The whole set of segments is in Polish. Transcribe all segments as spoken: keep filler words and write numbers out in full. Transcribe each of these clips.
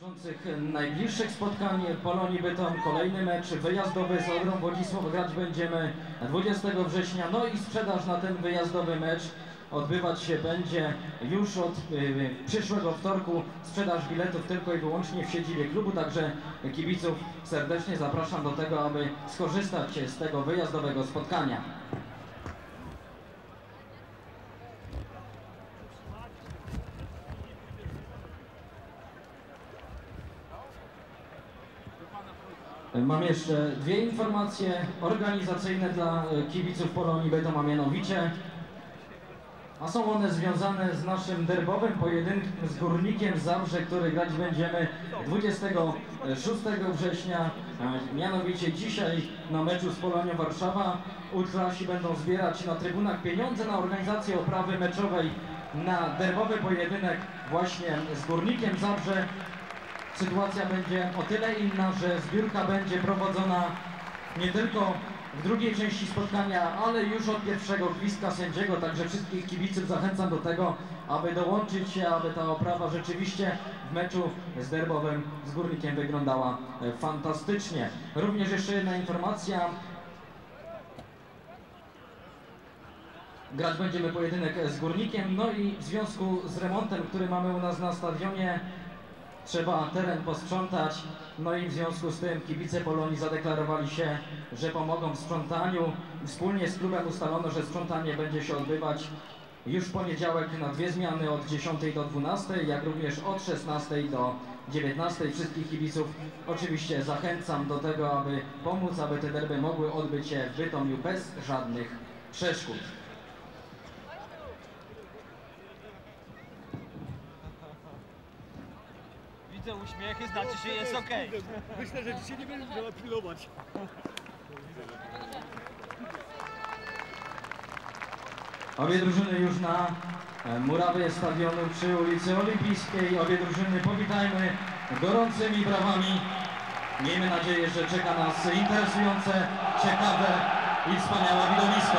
Najbliższych spotkań Polonii Bytom, kolejny mecz wyjazdowy z Odrą Wodzisław. Grać będziemy dwudziestego września, no i sprzedaż na ten wyjazdowy mecz odbywać się będzie już od y, przyszłego wtorku. Sprzedaż biletów tylko i wyłącznie w siedzibie klubu, także kibiców serdecznie zapraszam do tego, aby skorzystać z tego wyjazdowego spotkania. Mam jeszcze dwie informacje organizacyjne dla kibiców Polonii Bytom, a mianowicie a są one związane z naszym derbowym pojedynkiem z Górnikiem Zabrze, który grać będziemy dwudziestego szóstego września, mianowicie dzisiaj na meczu z Polonią Warszawa. Ultrasi będą zbierać na trybunach pieniądze na organizację oprawy meczowej na derbowy pojedynek właśnie z Górnikiem Zabrze. Sytuacja będzie o tyle inna, że zbiórka będzie prowadzona nie tylko w drugiej części spotkania, ale już od pierwszego gwizdka sędziego, także wszystkich kibiców zachęcam do tego, aby dołączyć się, aby ta oprawa rzeczywiście w meczu z derbowym z Górnikiem wyglądała fantastycznie. Również jeszcze jedna informacja. Grać będziemy pojedynek z Górnikiem, no i w związku z remontem, który mamy u nas na stadionie, trzeba teren posprzątać, no i w związku z tym kibice Polonii zadeklarowali się, że pomogą w sprzątaniu. Wspólnie z klubem ustalono, że sprzątanie będzie się odbywać już w poniedziałek na dwie zmiany od dziesiątej do dwunastej, jak również od szesnastej do dziewiętnastej. Wszystkich kibiców oczywiście zachęcam do tego, aby pomóc, aby te derby mogły odbyć się w Bytomiu bez żadnych przeszkód. Widzę uśmiechy, znaczy się jest ok. Myślę, że dzisiaj nie będę miała pilnować. Obie drużyny już na murawie stadionu przy ulicy Olimpijskiej. Obie drużyny powitajmy gorącymi brawami. Miejmy nadzieję, że czeka nas interesujące, ciekawe i wspaniałe widowisko.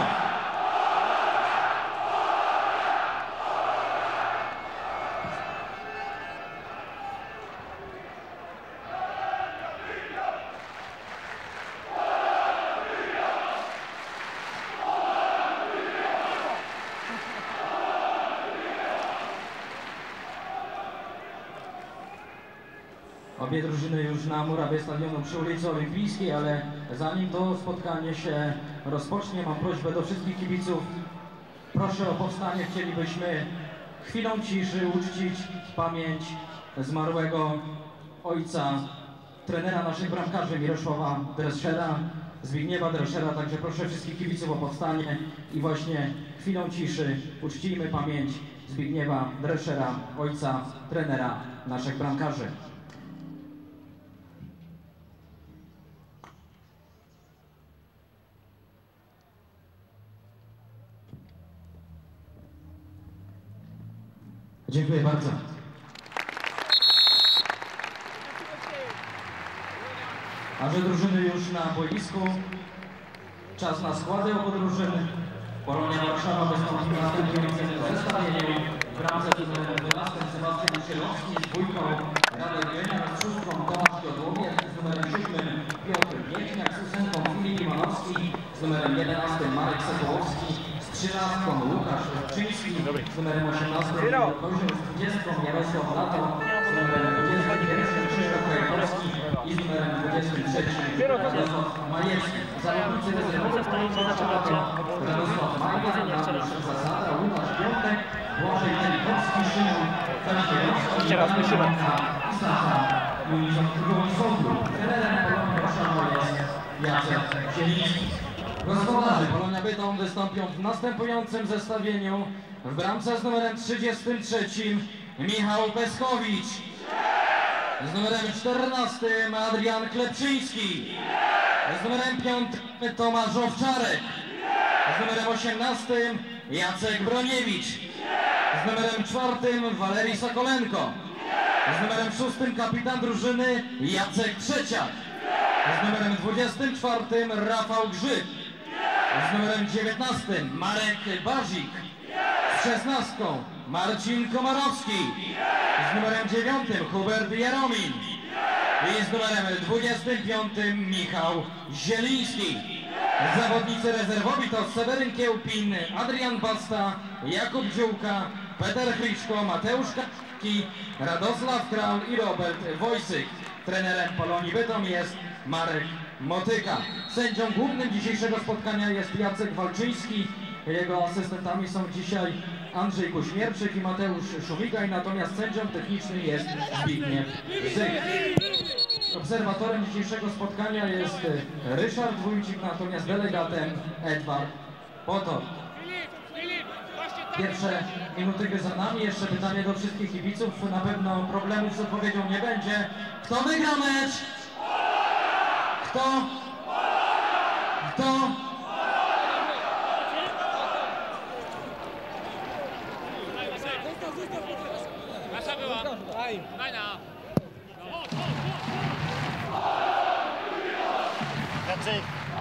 Obie drużyny już na murawie stadionu przy ulicy Olimpijskiej, ale zanim to spotkanie się rozpocznie, mam prośbę do wszystkich kibiców. Proszę o powstanie, chcielibyśmy chwilą ciszy uczcić pamięć zmarłego ojca, trenera naszych bramkarzy Mirosława Dreschera, Zbigniewa Dreschera, także proszę wszystkich kibiców o powstanie i właśnie chwilą ciszy uczcijmy pamięć Zbigniewa Dreschera, ojca trenera naszych bramkarzy. Dziękuję bardzo. A że drużyny już na boisku, czas na składy obu drużyn. Polonia Warszawa wystąpi w następującym zestawieniu. W bramce z numerem dwunastym Sebastian Szyłowski, z dwójką Radek Wieniar, z szóstką Tomasz Jodłowiec, z numerem siódmym Piotr Miechniak, z ósemką Filip Iwanowski, z numerem jedenastym Marek Sokołowski, z trzynastką Łukasz Czyński, z numerem osiemnastym Kozioł, z dwudziestką Jarosław Lato, z numerem dwudziestym pierwszym Krzysztof Krajkowski i z numerem dwudziestym trzecim Radosław Majewski. Zawodnicy rezerwowi Radosław Majka, Dariusz Zasada, Łukasz Piątek, Błażej Telikowski, Szymon Kaździerowski, Jeszcze raz musimy. i Sasza Juliszon-Sogół. Trenerem Polonii Warszawa jest Jacek Zieliński. Gospodarze Polonia Bytom wystąpią w następującym zestawieniu. W bramce z numerem trzydziestym trzecim Michał Peskowicz. Z numerem czternastym Adrian Klepczyński. Z numerem piątym Tomasz Owczarek. Z numerem osiemnastym Jacek Broniewicz. Z numerem czwartym Walerii Sokolenko. Z numerem szóstym kapitan drużyny Jacek Trzeciak. Z numerem dwudziestym czwartym Rafał Grzyb. Z numerem dziewiętnastym Marek Bazik. Z szesnastką Marcin Komarowski, z numerem dziewiątym Hubert Jaromin i z numerem dwudziestym piątym Michał Zieliński. Zawodnicy rezerwowi to Seweryn Kiełpin, Adrian Basta, Jakub Dziółka, Peter Chryćko, Mateusz Kacki, Radosław Kral i Robert Wojsyk. Trenerem Polonii Bytom jest Marek Motyka. Sędzią głównym dzisiejszego spotkania jest Jacek Walczyński. Jego asystentami są dzisiaj Andrzej Kuśmierczyk i Mateusz Szumigaj, natomiast sędzią technicznym jest Zbigniew Zyk. Obserwatorem dzisiejszego spotkania jest Ryszard Wójcik, natomiast delegatem Edward Potok. Pierwsze minuty gry za nami, jeszcze pytanie do wszystkich kibiców, na pewno problemów z odpowiedzią nie będzie. Kto wygra mecz? Kto? Kto? Nasza była. Daj. Daj na. Jacek.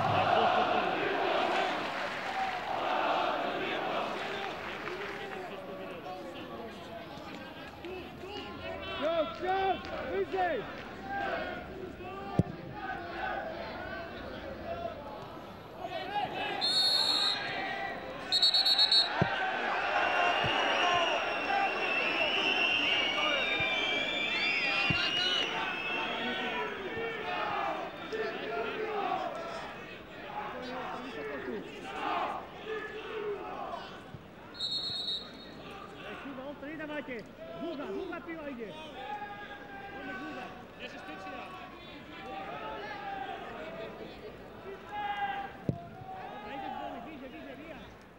Go, go, easy. Długa, długa piła idzie. Mamy długa. Jest stycznie. Dobra, idzie z domu, widzę, widzę, wija.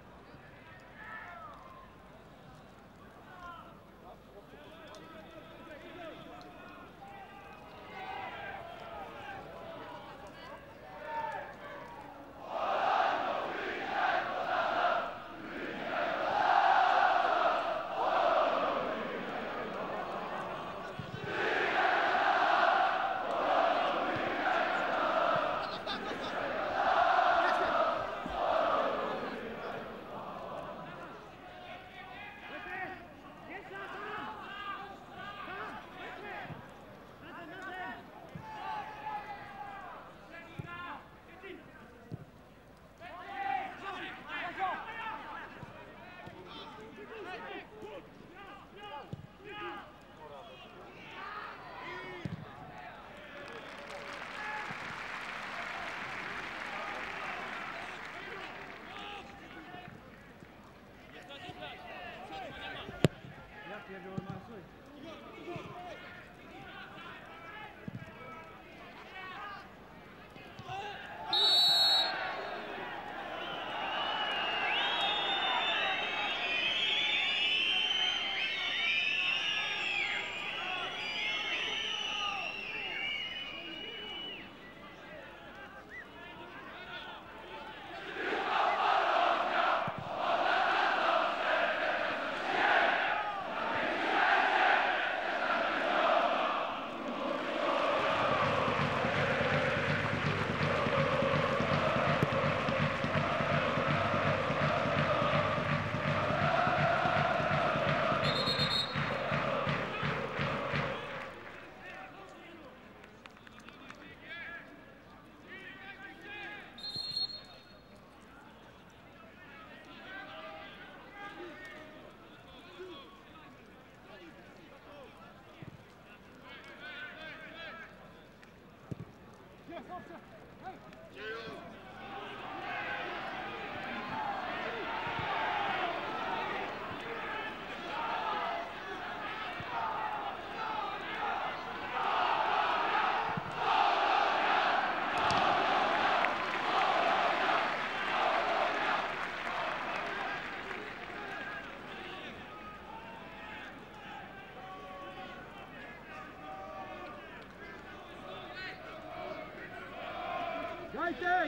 Gajtek!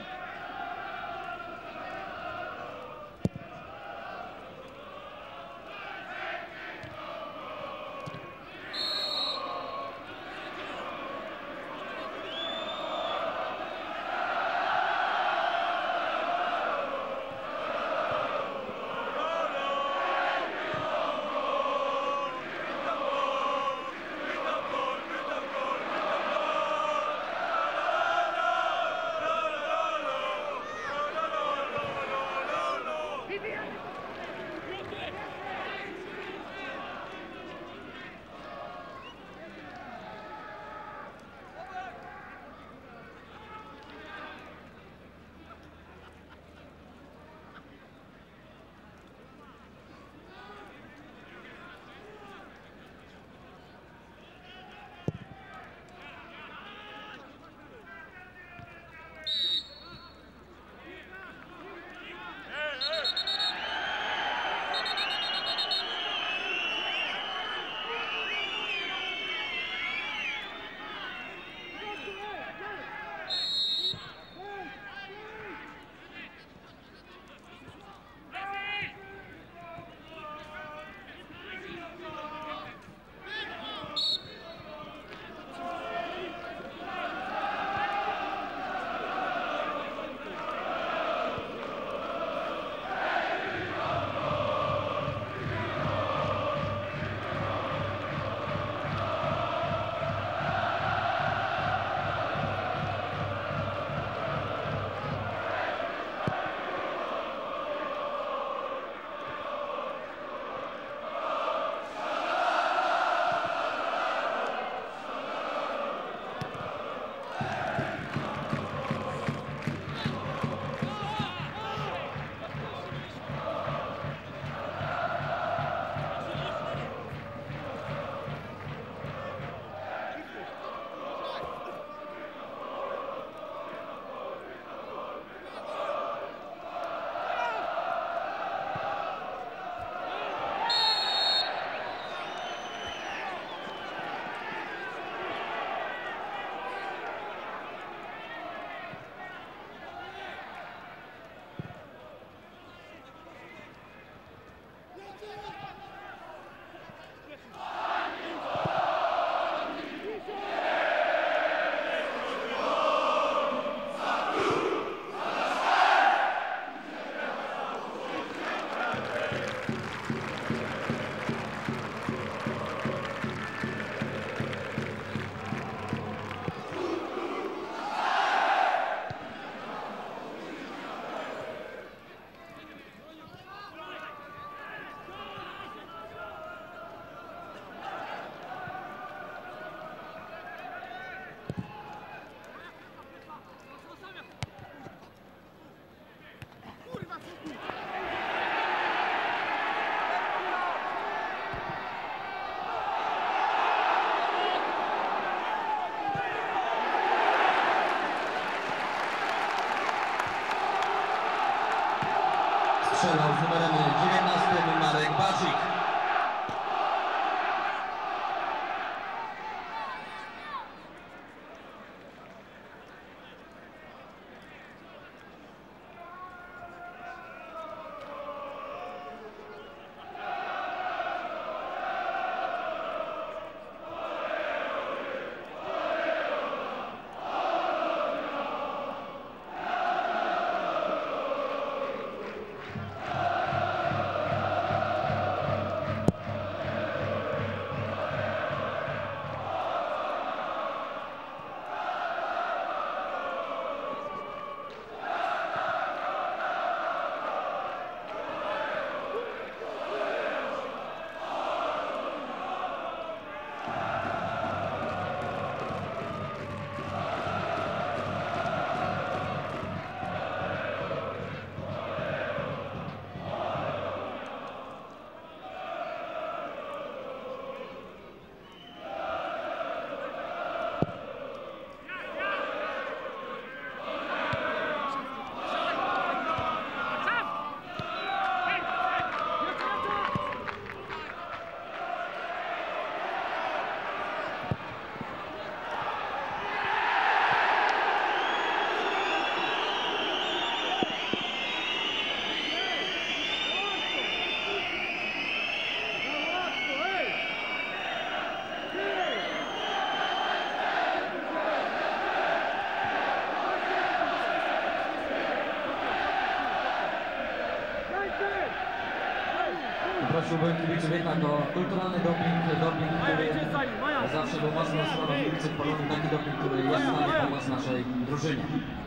prosiłbym kibiców jednak o kulturalny doping, doping, który zawsze był mocno na stroną kibiców Polonii, taki doping, który jest w stanie pomóc naszej drużynie.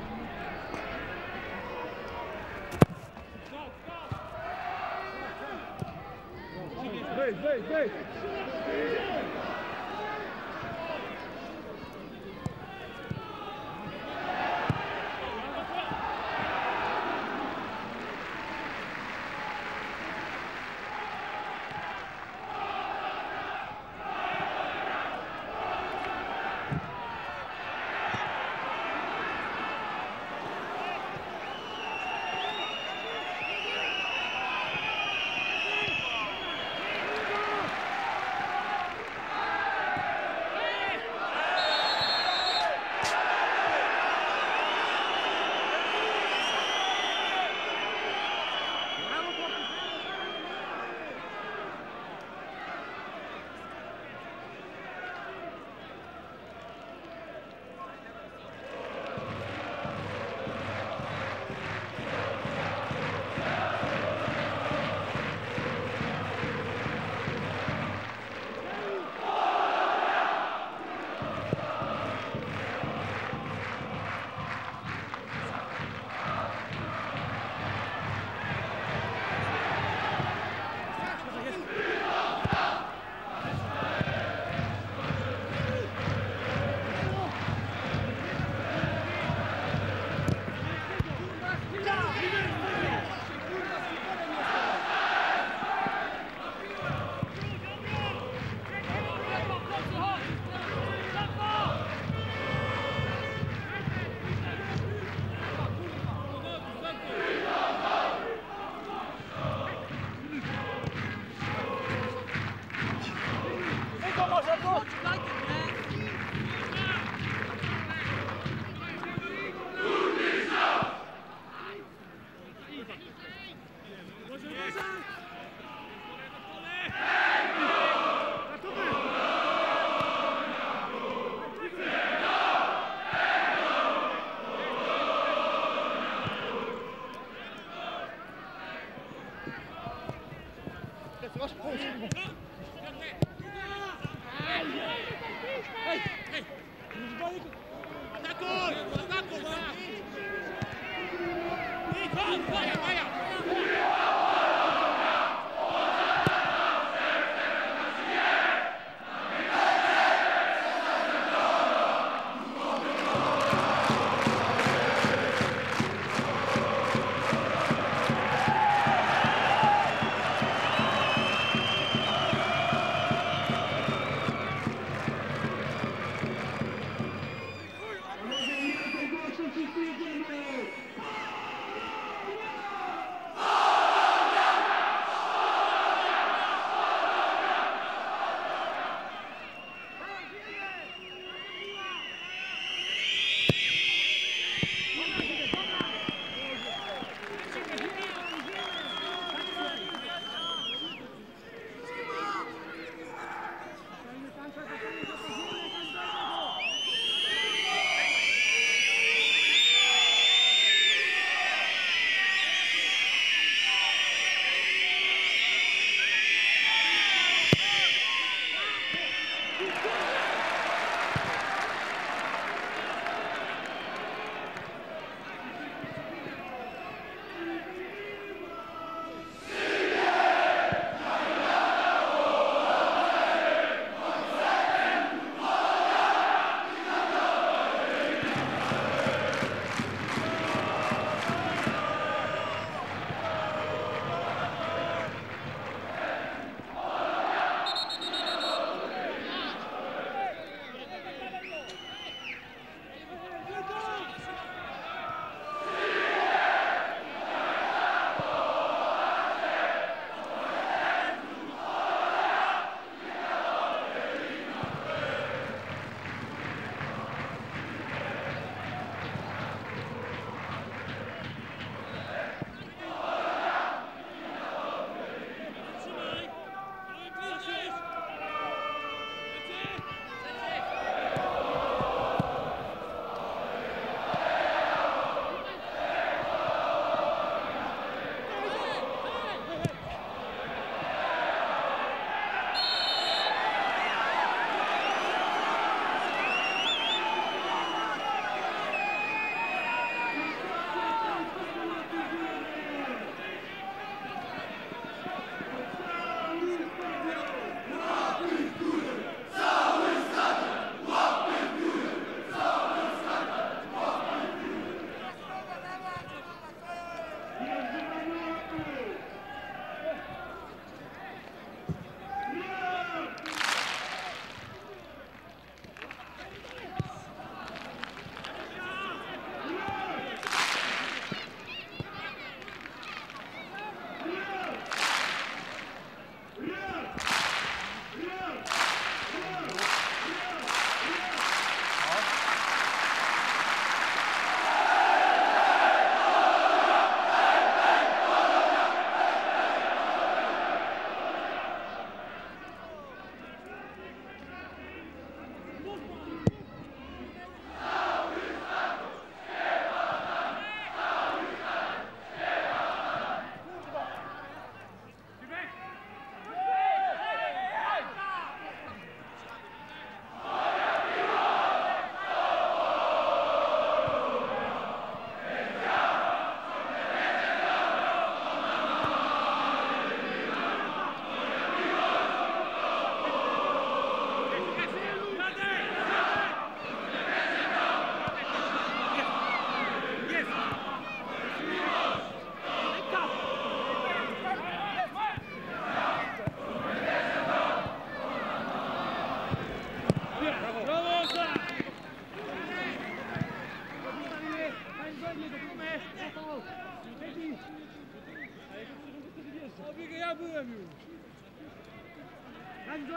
Wejdź, wejdź, wejdź!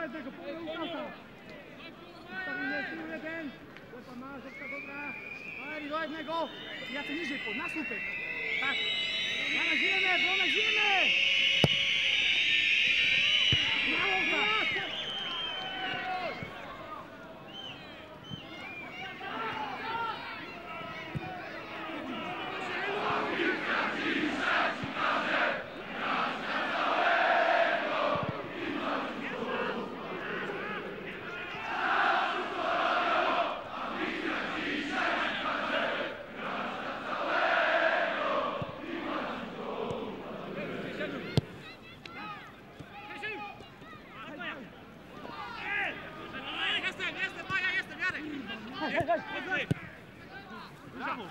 jednego, połowę Łukasza. Stawimy tył jeden. Łepa ma, żebka dobra. Ari, do jednego. Ja ty niżej, po, na słupek. Tak. Brona ziemię, brona ziemię! Brawo, tak! Jestem, jestem, Maja, jestem, Jarek! Brawo!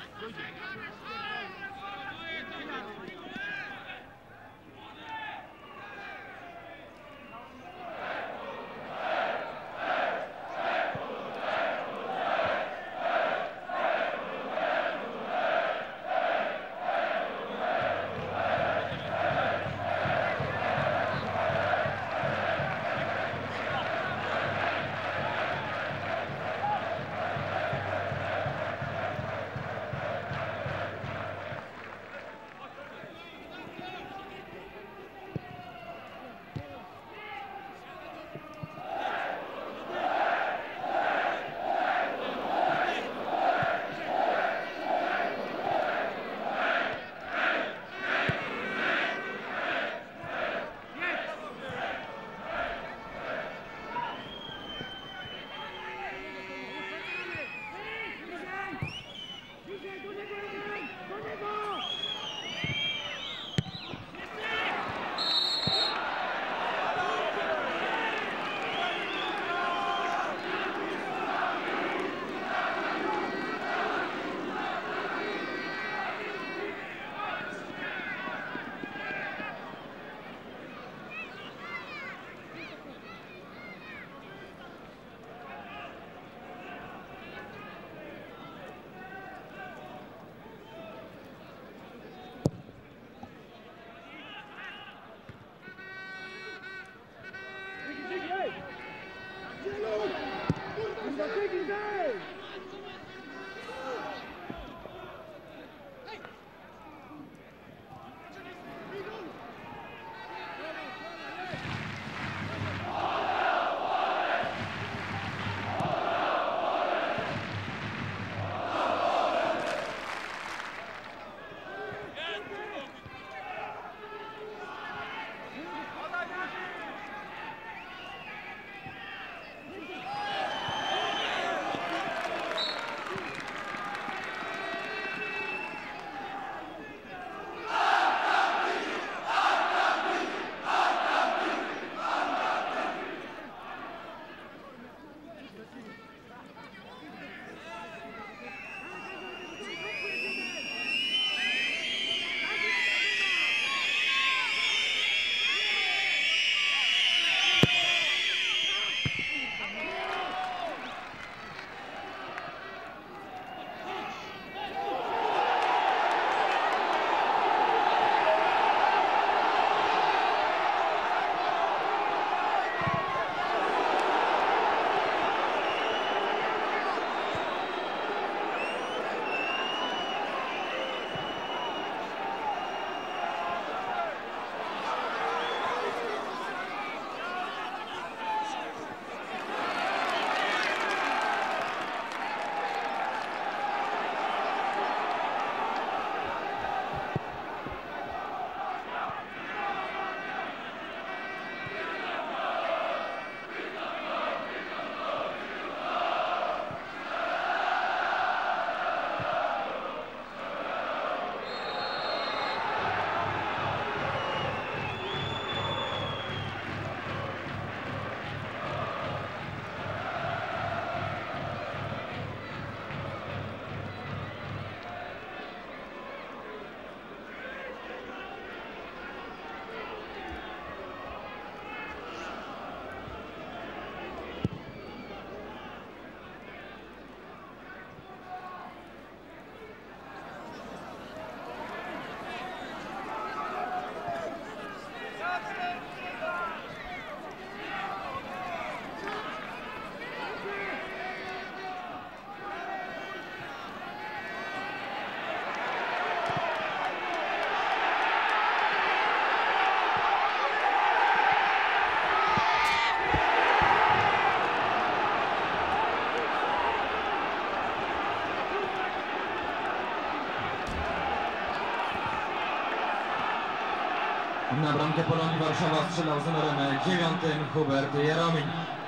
Na bramkę Polonii Warszawa strzelał z numerem dziewiątym Hubert Jaromin.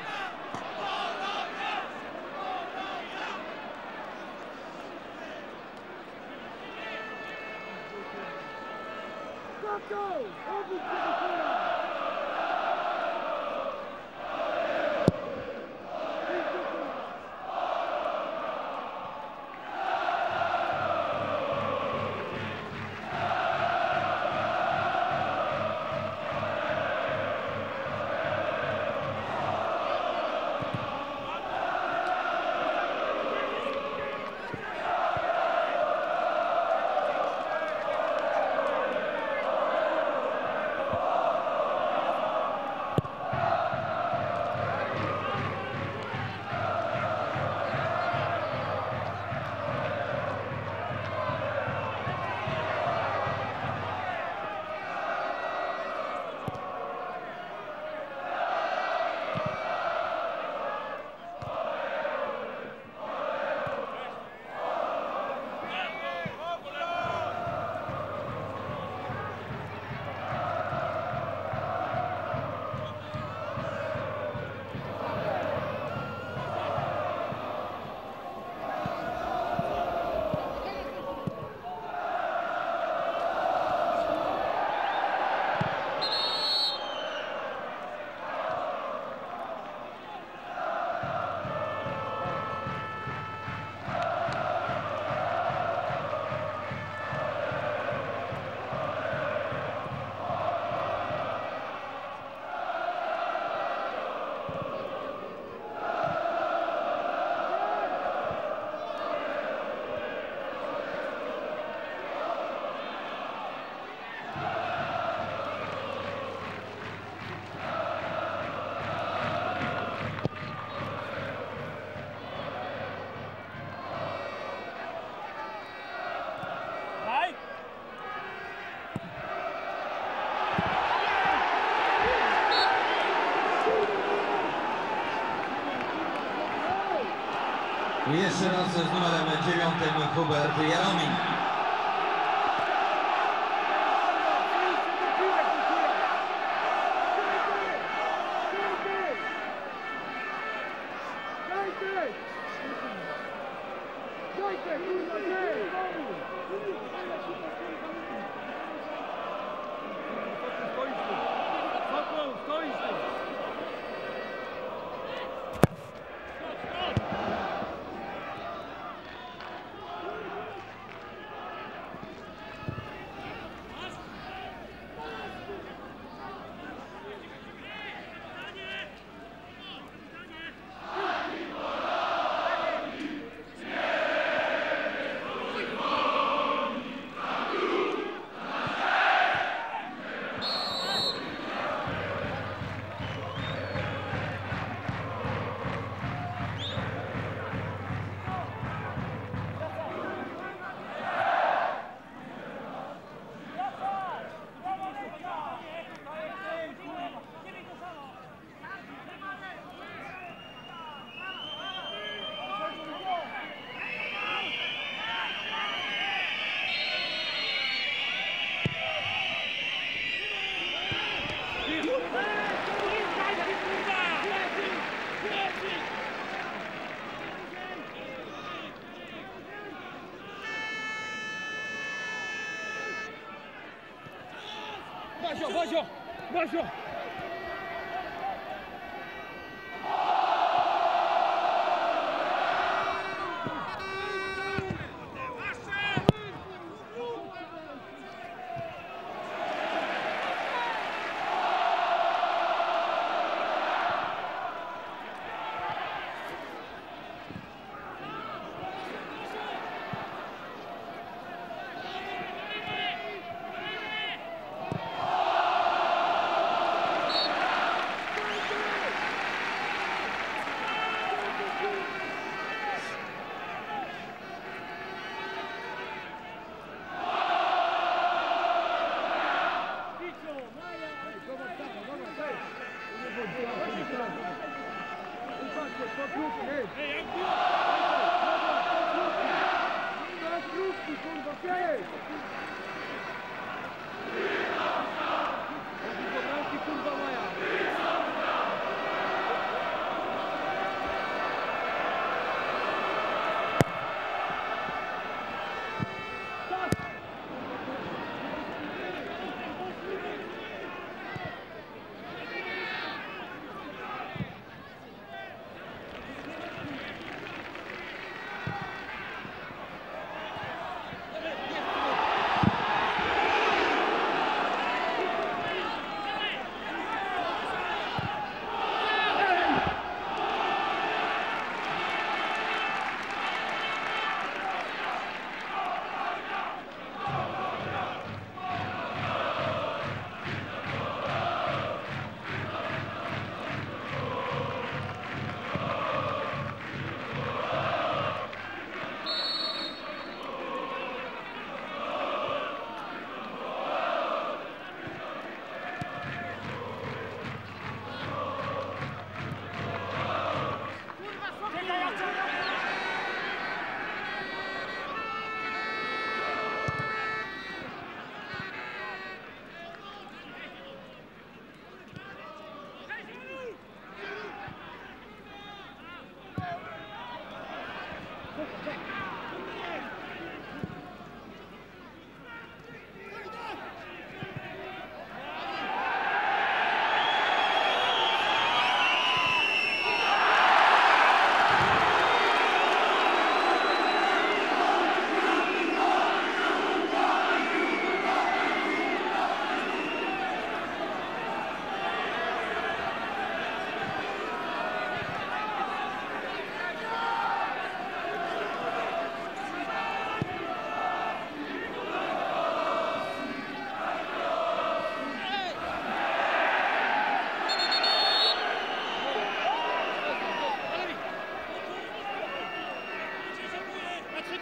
I jeszcze raz z numerem dziewiątym Hubert Jaromin. Basio, Basio, Basio!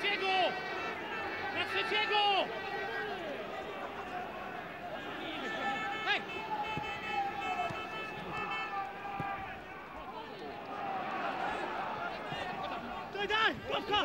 trzeciego! Na trzeciego! Hej! Daj, daj! Kropka!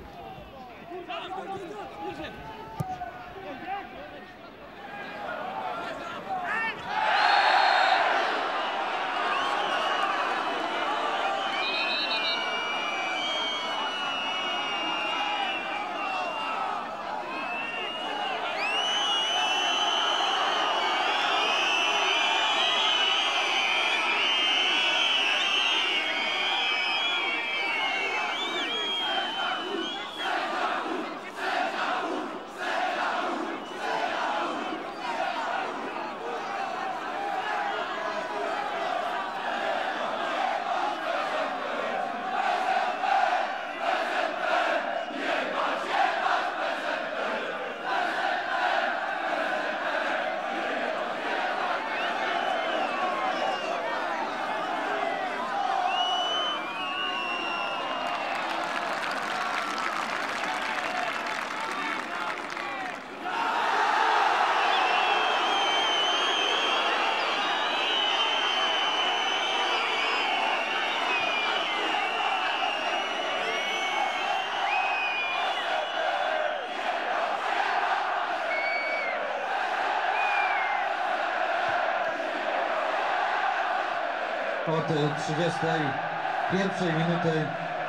Od trzydziestej pierwszej minuty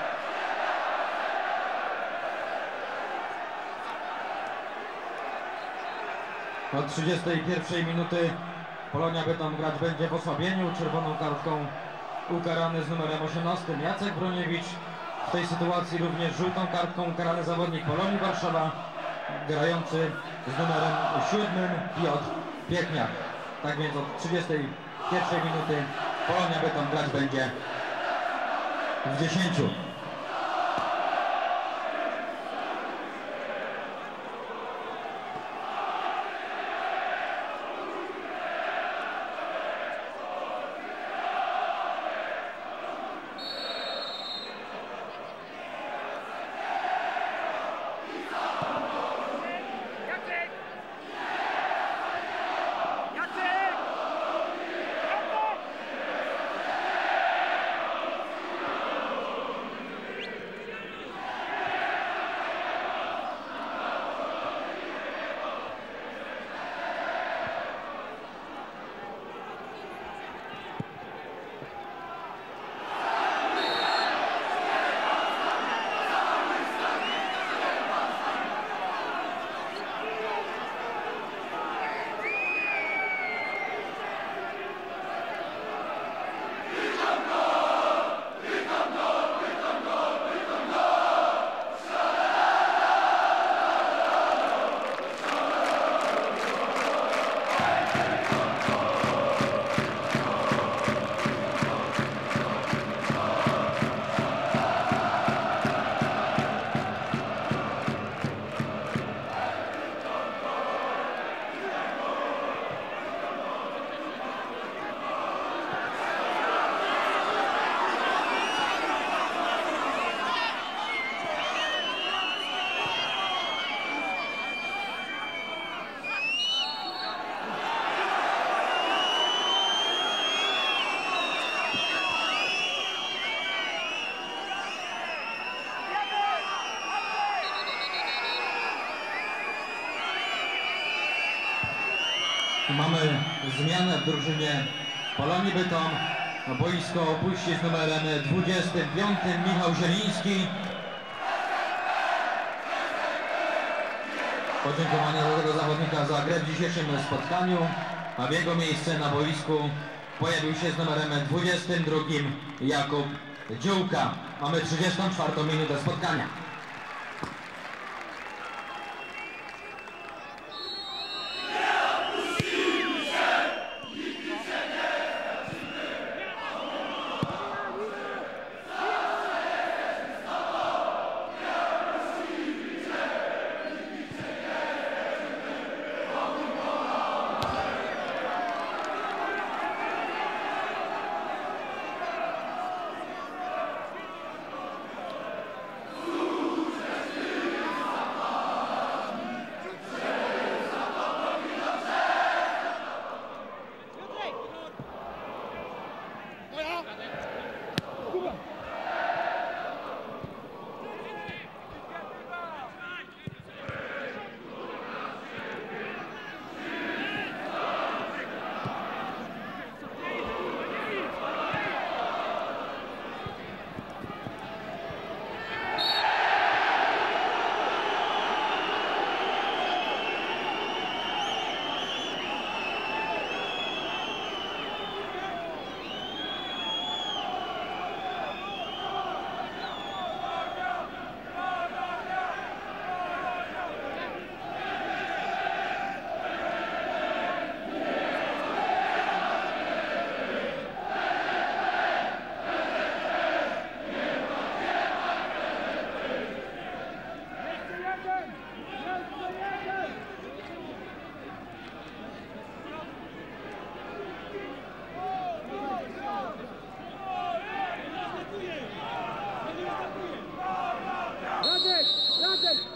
od trzydziestej pierwszej minuty Polonia Bytom grać będzie w osłabieniu. Czerwoną kartką ukarany z numerem osiemnastym Jacek Broniewicz. W tej sytuacji również żółtą kartką ukarany zawodnik Polonii Warszawa grający z numerem siódmym Piotr Piechniak. Tak więc od trzydziestej pierwszej minuty Polonia Bytom grać będzie w dziesięciu. Mamy zmianę w drużynie Polonii Bytom. Boisko opuści z numerem dwudziestym piątym Michał Zieliński. Podziękowania dla tego zawodnika za grę w dzisiejszym spotkaniu, a w jego miejsce na boisku pojawił się z numerem dwudziestym drugim Jakub Dziółka. Mamy trzydziestą czwartą minutę spotkania.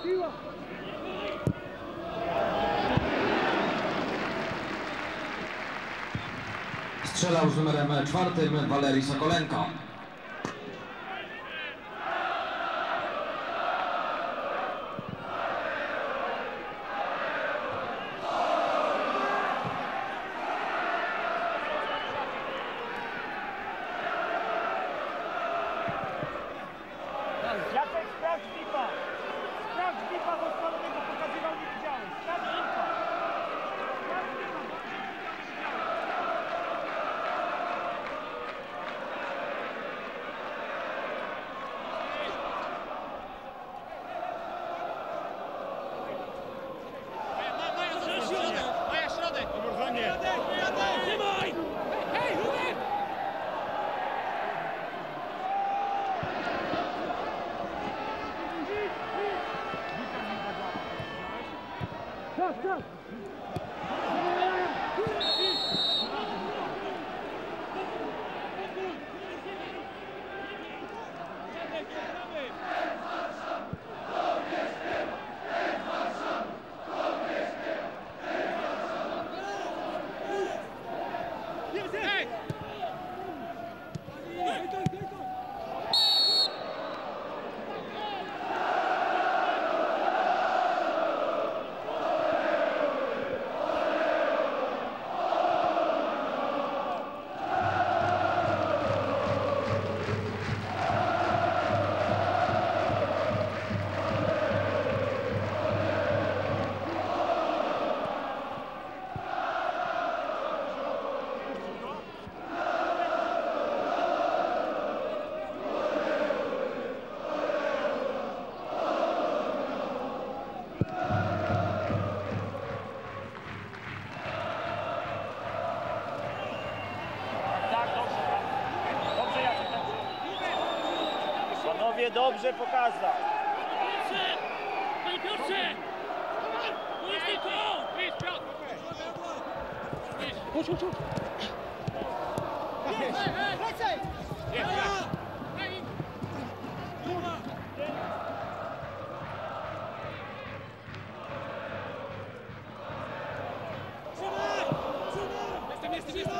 Siła! Strzelał z numerem czwartym Walerii Sokolenko. Jacek, sprawdź Bipa! Sprawdź Bipa, bo spalonego pokazywał, nie widziałeś. Sprawdź Bipa! Sprawdź Bipa! Maja środek! Trzymaj! Hej, Rudek! Czas, czas! Hej! Tak, dobrze. Dobrze, Jacek, dobrze. Panowie, dobrze pokazał. Piotrze! Panie Piotrze! Tu jest tylko on! Idź, Piotr! Idź! Chodź, chodź, chodź! Hej, hej! Lecaj! Hej! Jestem, jestem, jestem!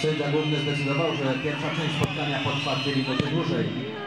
Sędzia główny zdecydował, że pierwsza część spotkania potrwa dwie minuty dłużej.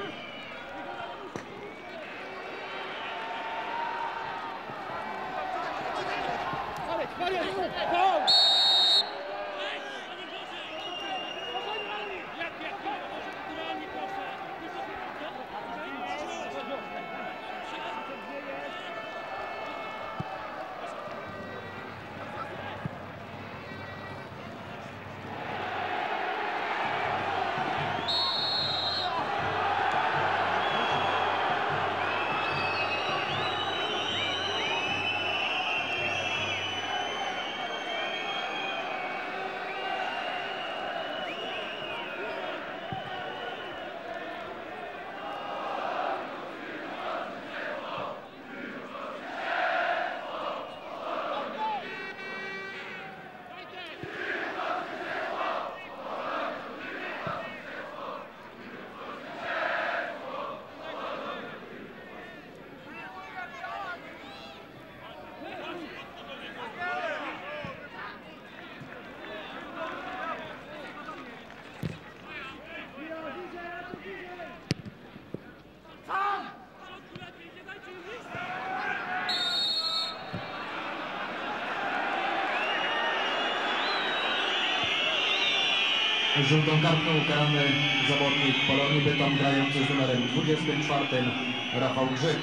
Żółtą kartką ukarany zawodnik Polonii Bytom grający z numerem dwudziestym czwartym Rafał Grzyb.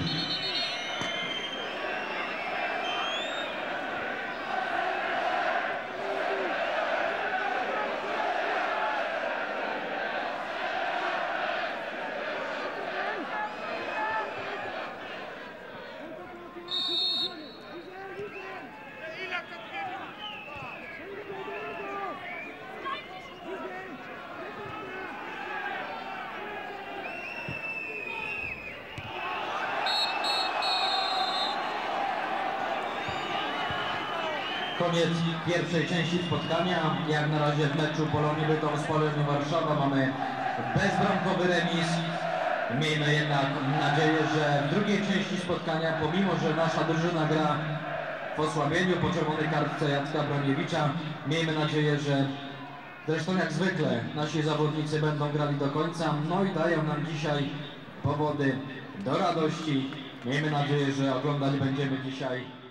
Koniec pierwszej części spotkania. Jak na razie w meczu Polonii Bytom z Polonią Warszawa mamy bezbramkowy remis. Miejmy jednak nadzieję, że w drugiej części spotkania, pomimo że nasza drużyna gra w osłabieniu po czerwonej kartce Jacka Broniewicza, miejmy nadzieję, że zresztą jak zwykle nasi zawodnicy będą grali do końca, no i dają nam dzisiaj powody do radości. Miejmy nadzieję, że oglądać będziemy dzisiaj